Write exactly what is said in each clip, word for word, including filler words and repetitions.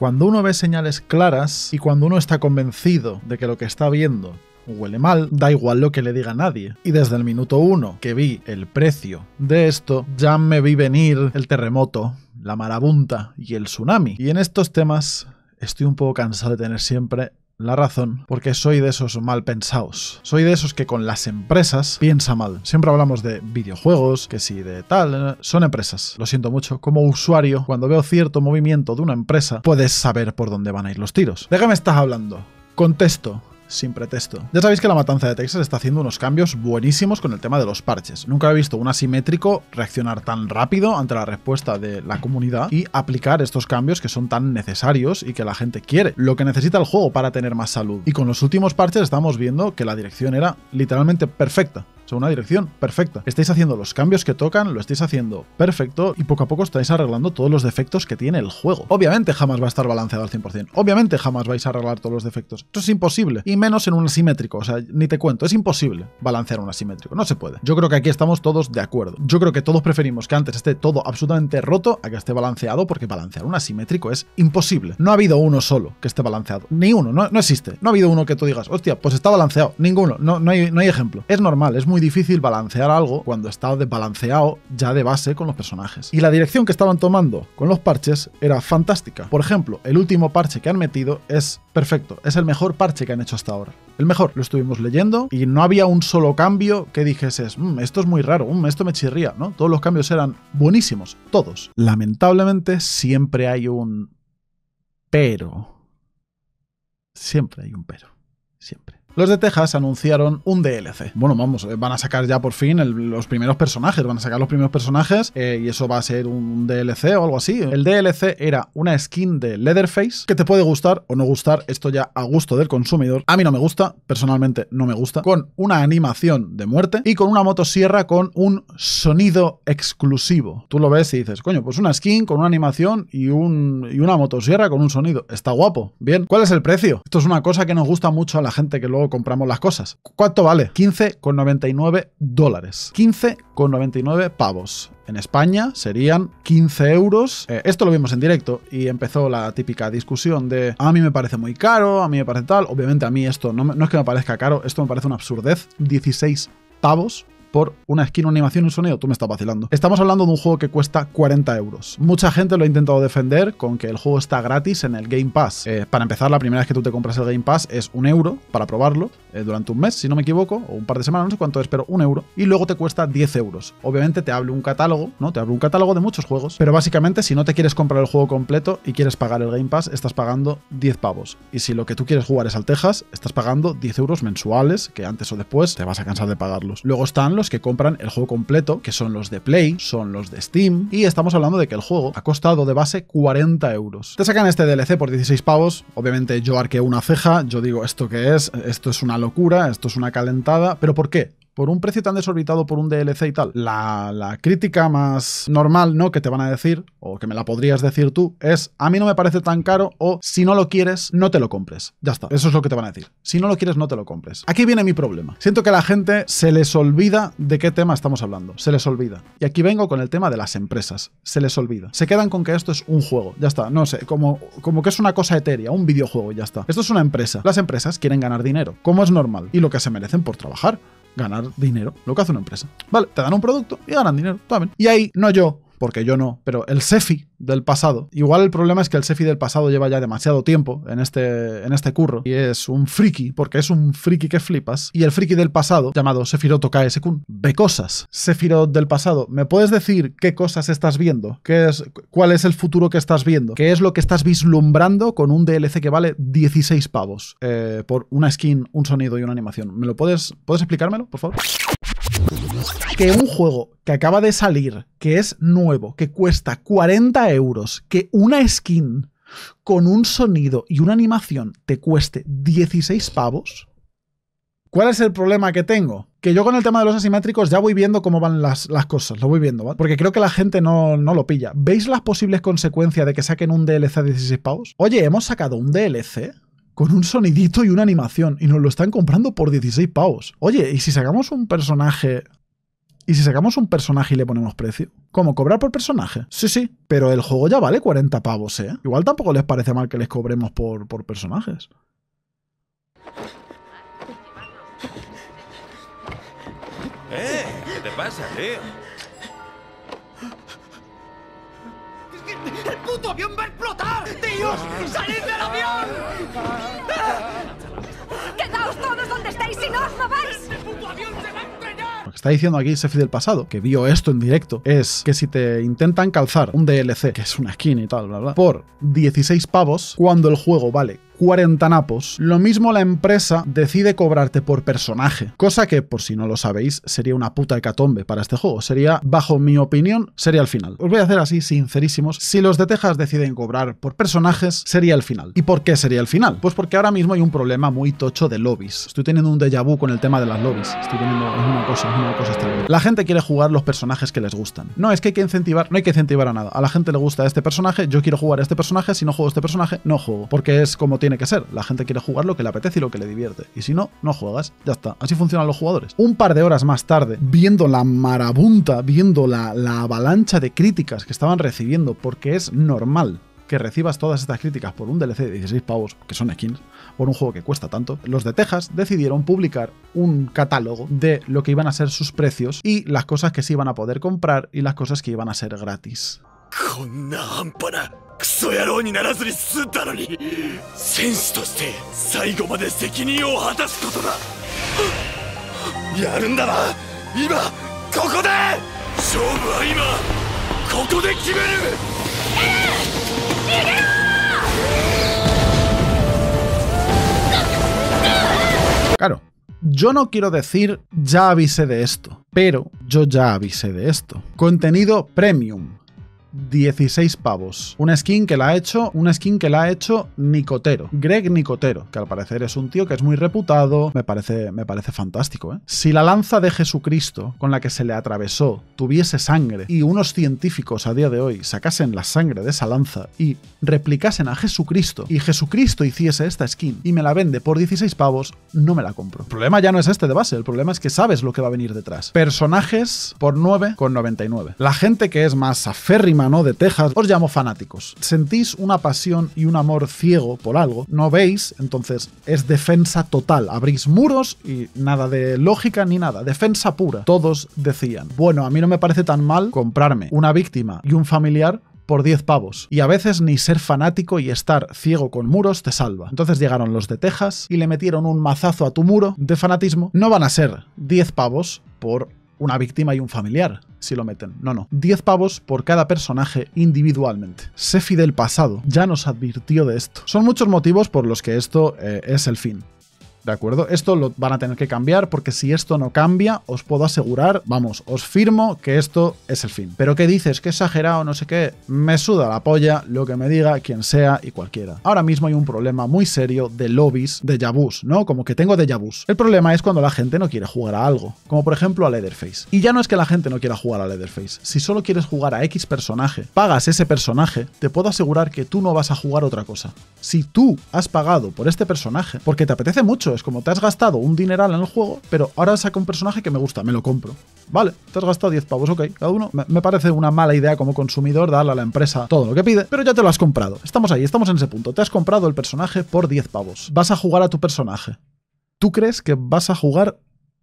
Cuando uno ve señales claras y cuando uno está convencido de que lo que está viendo huele mal, da igual lo que le diga a nadie. Y desde el minuto uno que vi el precio de esto, ya me vi venir el terremoto, la marabunta y el tsunami. Y en estos temas estoy un poco cansado de tener siempre la razón, porque soy de esos mal pensados. Soy de esos que con las empresas piensa mal. Siempre hablamos de videojuegos, que si de tal, son empresas. Lo siento mucho. Como usuario, cuando veo cierto movimiento de una empresa, puedes saber por dónde van a ir los tiros. ¿De qué me estás hablando? Contesto. Sin pretexto. Ya sabéis que la Matanza de Texas está haciendo unos cambios buenísimos con el tema de los parches. Nunca he visto un asimétrico reaccionar tan rápido ante la respuesta de la comunidad y aplicar estos cambios que son tan necesarios y que la gente quiere. Lo que necesita el juego para tener más salud. Y con los últimos parches estamos viendo que la dirección era literalmente perfecta. O sea, una dirección perfecta. Estáis haciendo los cambios que tocan, lo estáis haciendo perfecto y poco a poco estáis arreglando todos los defectos que tiene el juego. Obviamente jamás va a estar balanceado al cien por cien. Obviamente jamás vais a arreglar todos los defectos. Esto es imposible. Y menos en un asimétrico. O sea, ni te cuento. Es imposible balancear un asimétrico. No se puede. Yo creo que aquí estamos todos de acuerdo. Yo creo que todos preferimos que antes esté todo absolutamente roto a que esté balanceado, porque balancear un asimétrico es imposible. No ha habido uno solo que esté balanceado. Ni uno. No, no existe. No ha habido uno que tú digas, hostia, pues está balanceado. Ninguno. No, no, hay, no hay ejemplo. Es normal. Es muy difícil balancear algo cuando está desbalanceado ya de base con los personajes. Y la dirección que estaban tomando con los parches era fantástica. Por ejemplo, el último parche que han metido es perfecto. Es el mejor parche que han hecho hasta ahora. El mejor. Lo estuvimos leyendo y no había un solo cambio que dijeses, mmm, esto es muy raro, mmm, esto me chirría, ¿no? Todos los cambios eran buenísimos. Todos. Lamentablemente siempre hay un pero. Siempre hay un pero. Siempre. Los de Texas anunciaron un D L C. Bueno, vamos, van a sacar ya por fin el, los primeros personajes, van a sacar los primeros personajes eh, y eso va a ser un D L C o algo así. El D L C era una skin de Leatherface que te puede gustar o no gustar, esto ya a gusto del consumidor. A mí no me gusta, personalmente no me gusta, con una animación de muerte y con una motosierra con un sonido exclusivo. Tú lo ves y dices, coño, pues una skin con una animación y, un, y una motosierra con un sonido. Está guapo. Bien, ¿cuál es el precio? Esto es una cosa que nos gusta mucho a la gente que luego compramos las cosas. ¿Cuánto vale? quince con noventa y nueve dólares. quince con noventa y nueve pavos. En España serían quince euros. Eh, esto lo vimos en directo y empezó la típica discusión de a mí me parece muy caro, a mí me parece tal. Obviamente a mí esto no, no es que me parezca caro, esto me parece una absurdez. dieciséis pavos por una skin, una animación y un sonido. Tú me estás vacilando. Estamos hablando de un juego que cuesta cuarenta euros. Mucha gente lo ha intentado defender con que el juego está gratis en el Game Pass. Eh, para empezar, la primera vez que tú te compras el Game Pass es un euro para probarlo eh, durante un mes, si no me equivoco, o un par de semanas, no sé cuánto es, pero un euro. Y luego te cuesta diez euros. Obviamente te abre un catálogo, ¿no? Te abre un catálogo de muchos juegos, pero básicamente si no te quieres comprar el juego completo y quieres pagar el Game Pass, estás pagando diez pavos. Y si lo que tú quieres jugar es al Texas, estás pagando diez euros mensuales, que antes o después te vas a cansar de pagarlos. Luego están los que compran el juego completo, que son los de Play, son los de Steam, y estamos hablando de que el juego ha costado de base cuarenta euros. Te sacan este D L C por dieciséis pavos, obviamente yo arqueo una ceja, yo digo, ¿esto qué es? Esto es una locura, esto es una calentada, ¿pero por qué? Por un precio tan desorbitado por un D L C y tal. La, la crítica más normal, ¿no? Que te van a decir, o que me la podrías decir tú, es a mí no me parece tan caro, o si no lo quieres, no te lo compres. Ya está. Eso es lo que te van a decir. Si no lo quieres, no te lo compres. Aquí viene mi problema. Siento que a la gente se les olvida de qué tema estamos hablando. Se les olvida. Y aquí vengo con el tema de las empresas. Se les olvida. Se quedan con que esto es un juego. Ya está. No sé, como, como que es una cosa etérea, un videojuego, ya está. Esto es una empresa. Las empresas quieren ganar dinero, como es normal, y lo que se merecen por trabajar. Ganar dinero, lo que hace una empresa. Vale, te dan un producto y ganan dinero, también. Y ahí, no yo, porque yo no, pero el Sefi del pasado, igual el problema es que el Sefi del pasado lleva ya demasiado tiempo en este, en este curro, y es un friki, porque es un friki que flipas, y el friki del pasado, llamado Sephiroth K S-kun, ve cosas. Sephiroth del pasado, ¿me puedes decir qué cosas estás viendo? ¿Qué es, ¿Cuál es el futuro que estás viendo? ¿Qué es lo que estás vislumbrando con un D L C que vale dieciséis pavos? Eh, por una skin, un sonido y una animación. ¿Me lo puedes, puedes explicármelo, por favor? Que un juego que acaba de salir, que es nuevo, que cuesta cuarenta euros, que una skin con un sonido y una animación te cueste dieciséis pavos. ¿Cuál es el problema que tengo? Que yo con el tema de los asimétricos ya voy viendo cómo van las, las cosas, lo voy viendo, ¿vale? Porque creo que la gente no, no lo pilla. ¿Veis las posibles consecuencias de que saquen un D L C a dieciséis pavos? Oye, hemos sacado un D L C con un sonidito y una animación y nos lo están comprando por dieciséis pavos. Oye, ¿y si sacamos un personaje ¿Y si sacamos un personaje y le ponemos precio? ¿Cómo? ¿Cobrar por personaje? Sí, sí, pero el juego ya vale cuarenta pavos, ¿eh? Igual tampoco les parece mal que les cobremos por, por personajes. Eh, ¿qué te pasa, tío? ¡El puto avión va a explotar! ¡Tíos! ¡Salid del avión! ¡Quedaos todos donde estáis y no os mováis! ¡El puto avión se va a estrellar! Lo que está diciendo aquí Sefi del pasado, que vio esto en directo, es que si te intentan calzar un D L C, que es una skin y tal, bla, bla, por dieciséis pavos, cuando el juego vale cuarenta napos, lo mismo la empresa decide cobrarte por personaje, cosa que, por si no lo sabéis, sería una puta hecatombe para este juego. Sería, bajo mi opinión, sería el final. Os voy a hacer así, sincerísimos. Si los de Texas deciden cobrar por personajes, sería el final. ¿Y por qué sería el final? Pues porque ahora mismo hay un problema muy tocho de lobbies. Estoy teniendo un déjà vu con el tema de las lobbies. Estoy teniendo una cosa, una cosa extraña. La gente quiere jugar los personajes que les gustan. No, es que hay que incentivar, no hay que incentivar a nada. A la gente le gusta este personaje, yo quiero jugar a este personaje, si no juego este personaje, no juego. Porque es como tiene que ser. La gente quiere jugar lo que le apetece y lo que le divierte. Y si no, no juegas. Ya está. Así funcionan los jugadores. Un par de horas más tarde, viendo la marabunta, viendo la, la avalancha de críticas que estaban recibiendo, porque es normal que recibas todas estas críticas por un D L C de dieciséis pavos, que son skins, por un juego que cuesta tanto, los de Texas decidieron publicar un catálogo de lo que iban a ser sus precios y las cosas que se iban a poder comprar y las cosas que iban a ser gratis. こんな半端なクソ野郎にならずに済んだのに、戦士として最後まで責任を果たすことだ。やるんだな、今ここで。勝負は今ここで決める。逃げろ ！Claro, yo no quiero decir ya avisé de esto, pero yo ya avisé de esto. Contenido premium. dieciséis pavos. Una skin que la ha hecho, una skin que la ha hecho Nicotero. Greg Nicotero, que al parecer es un tío que es muy reputado. Me parece, me parece fantástico, ¿eh? Si la lanza de Jesucristo con la que se le atravesó tuviese sangre y unos científicos a día de hoy sacasen la sangre de esa lanza y replicasen a Jesucristo y Jesucristo hiciese esta skin y me la vende por dieciséis pavos, no me la compro. El problema ya no es este de base, el problema es que sabes lo que va a venir detrás. Personajes por nueve con noventa y nueve. La gente que es más aférrima, ¿no?, de Texas, os llamo fanáticos. Sentís una pasión y un amor ciego por algo, no veis, entonces es defensa total. Abrís muros y nada de lógica ni nada, defensa pura. Todos decían, bueno, a mí no me parece tan mal comprarme una víctima y un familiar por diez pavos. Y a veces ni ser fanático y estar ciego con muros te salva. Entonces llegaron los de Texas y le metieron un mazazo a tu muro de fanatismo. No van a ser diez pavos por una víctima y un familiar, si lo meten. No, no. diez pavos por cada personaje individualmente. Sefi del pasado ya nos advirtió de esto. Son muchos motivos por los que esto eh, es el fin. ¿De acuerdo? Esto lo van a tener que cambiar porque si esto no cambia, os puedo asegurar, vamos, os firmo que esto es el fin. ¿Pero qué dices? ¿Qué exagerado? No sé qué. Me suda la polla lo que me diga quien sea y cualquiera. Ahora mismo hay un problema muy serio de lobbies, de yabús, ¿no? Como que tengo de yabús. El problema es cuando la gente no quiere jugar a algo, como por ejemplo a Leatherface. Y ya no es que la gente no quiera jugar a Leatherface. Si solo quieres jugar a X personaje, pagas ese personaje, te puedo asegurar que tú no vas a jugar otra cosa. Si tú has pagado por este personaje, porque te apetece mucho, es como te has gastado un dineral en el juego, pero ahora saca un personaje que me gusta, me lo compro. Vale, te has gastado diez pavos, ok, cada uno. Me, me parece una mala idea como consumidor darle a la empresa todo lo que pide, pero ya te lo has comprado. Estamos ahí, estamos en ese punto. Te has comprado el personaje por diez pavos. Vas a jugar a tu personaje. ¿Tú crees que vas a jugar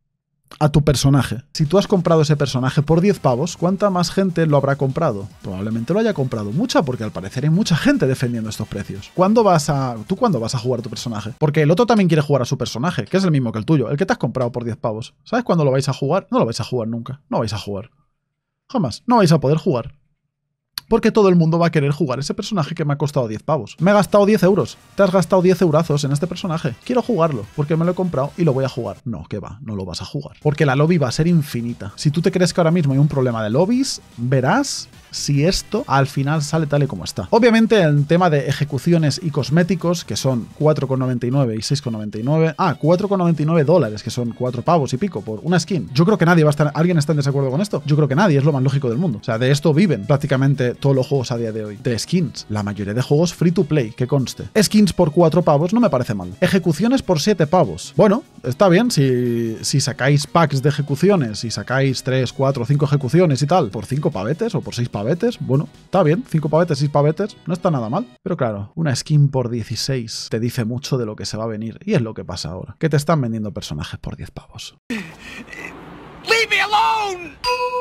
a tu personaje? Si tú has comprado ese personaje por diez pavos, ¿cuánta más gente lo habrá comprado? Probablemente lo haya comprado mucha, porque al parecer hay mucha gente defendiendo estos precios. ¿Cuándo vas a... ¿Tú cuándo vas a jugar a tu personaje? Porque el otro también quiere jugar a su personaje, que es el mismo que el tuyo, el que te has comprado por diez pavos. ¿Sabes cuándo lo vais a jugar? No lo vais a jugar nunca. No vais a jugar. Jamás. No vais a poder jugar. Porque todo el mundo va a querer jugar ese personaje que me ha costado diez pavos. Me he gastado diez euros. Te has gastado diez eurazos en este personaje. Quiero jugarlo, porque me lo he comprado y lo voy a jugar. No, que va, no lo vas a jugar. Porque la lobby va a ser infinita. Si tú te crees que ahora mismo hay un problema de lobbies, verás si esto al final sale tal y como está. Obviamente en tema de ejecuciones y cosméticos, que son cuatro con noventa y nueve y seis con noventa y nueve, ah, cuatro con noventa y nueve dólares, que son cuatro pavos y pico por una skin. Yo creo que nadie va a estar... ¿Alguien está en desacuerdo con esto? Yo creo que nadie, es lo más lógico del mundo. O sea, de esto viven prácticamente todos los juegos a día de hoy. De skins. La mayoría de juegos free to play, que conste. Skins por cuatro pavos no me parece mal. Ejecuciones por siete pavos. Bueno, está bien si, si sacáis packs de ejecuciones, si sacáis tres, cuatro, cinco ejecuciones y tal, por cinco pavetes o por seis pavetes, bueno, está bien, cinco pavetes, seis pavetes, no está nada mal. Pero claro, una skin por dieciséis te dice mucho de lo que se va a venir, y es lo que pasa ahora, que te están vendiendo personajes por diez pavos. Leave me alone!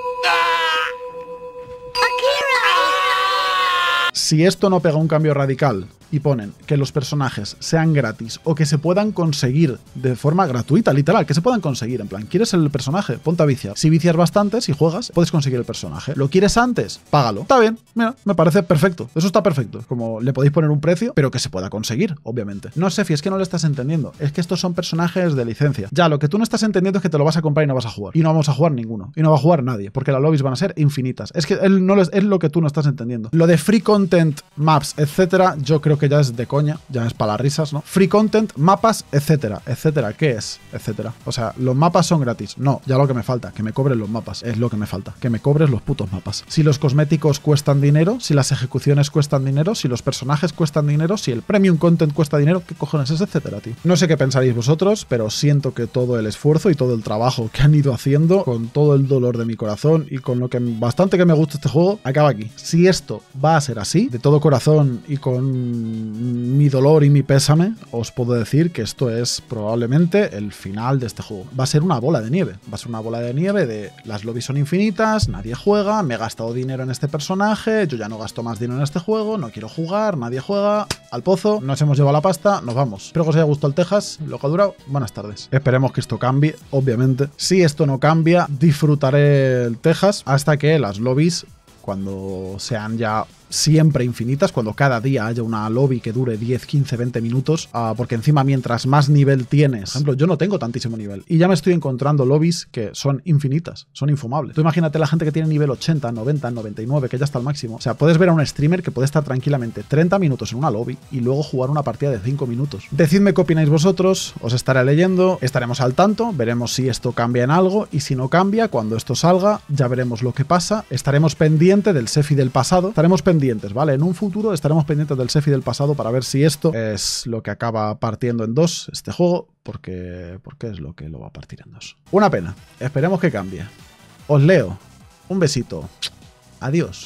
Si esto no pega un cambio radical y ponen que los personajes sean gratis o que se puedan conseguir de forma gratuita, literal, que se puedan conseguir, en plan, ¿quieres el personaje? Ponte a viciar. Si vicias bastante, si juegas, puedes conseguir el personaje. ¿Lo quieres antes? Págalo. Está bien, mira, me parece perfecto. Eso está perfecto. Como le podéis poner un precio, pero que se pueda conseguir, obviamente. No, Sefi, es que no lo estás entendiendo. Es que estos son personajes de licencia. Ya, lo que tú no estás entendiendo es que te lo vas a comprar y no vas a jugar. Y no vamos a jugar ninguno. Y no va a jugar nadie, porque las lobbies van a ser infinitas. Es que él no es, es lo que tú no estás entendiendo. Lo de free content, maps, etcétera, yo creo que ya es de coña. Ya es para las risas, ¿no? Free content, mapas, etcétera, etcétera. ¿Qué es? Etcétera. O sea, los mapas son gratis. No, ya lo que me falta, que me cobren los mapas. Es lo que me falta. Que me cobres los putos mapas. Si los cosméticos cuestan dinero, si las ejecuciones cuestan dinero, si los personajes cuestan dinero, si el premium content cuesta dinero, ¿qué cojones es? Etcétera, tío. No sé qué pensaréis vosotros, pero siento que todo el esfuerzo y todo el trabajo que han ido haciendo, con todo el dolor de mi corazón y con lo que bastante que me gusta este juego, acaba aquí. Si esto va a ser así, de todo corazón y con mi dolor y mi pésame, os puedo decir que esto es probablemente el final de este juego. Va a ser una bola de nieve. Va a ser una bola de nieve de las lobbies son infinitas, nadie juega, me he gastado dinero en este personaje, yo ya no gasto más dinero en este juego, no quiero jugar, nadie juega, al pozo, nos hemos llevado la pasta, nos vamos. Espero que os haya gustado el Texas, lo que ha durado. Buenas tardes. Esperemos que esto cambie, obviamente. Si esto no cambia, disfrutaré el Texas hasta que las lobbies, cuando sean ya siempre infinitas, cuando cada día haya una lobby que dure diez, quince, veinte minutos, uh, porque encima mientras más nivel tienes, por ejemplo, yo no tengo tantísimo nivel y ya me estoy encontrando lobbies que son infinitas, son infumables. Tú imagínate la gente que tiene nivel ochenta, noventa, noventa y nueve, que ya está al máximo. O sea, puedes ver a un streamer que puede estar tranquilamente treinta minutos en una lobby y luego jugar una partida de cinco minutos. Decidme qué opináis vosotros, os estaré leyendo, estaremos al tanto, veremos si esto cambia en algo, y si no cambia, cuando esto salga, ya veremos lo que pasa. Estaremos pendientes del Sefi del pasado, estaremos pendientes pendientes, ¿vale? En un futuro estaremos pendientes del Sefi del pasado para ver si esto es lo que acaba partiendo en dos este juego, porque, porque es lo que lo va a partir en dos. Una pena. Esperemos que cambie. Os leo. Un besito. Adiós.